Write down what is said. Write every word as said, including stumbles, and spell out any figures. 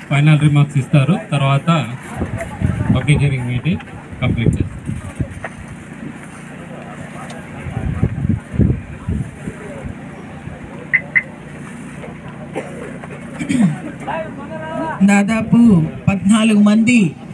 Final remarks ఇస్తారు. తర్వాత ఒకేజరింగ్ meeting complete చేస్తారు. దాదాపు పద్నాలుగు మంది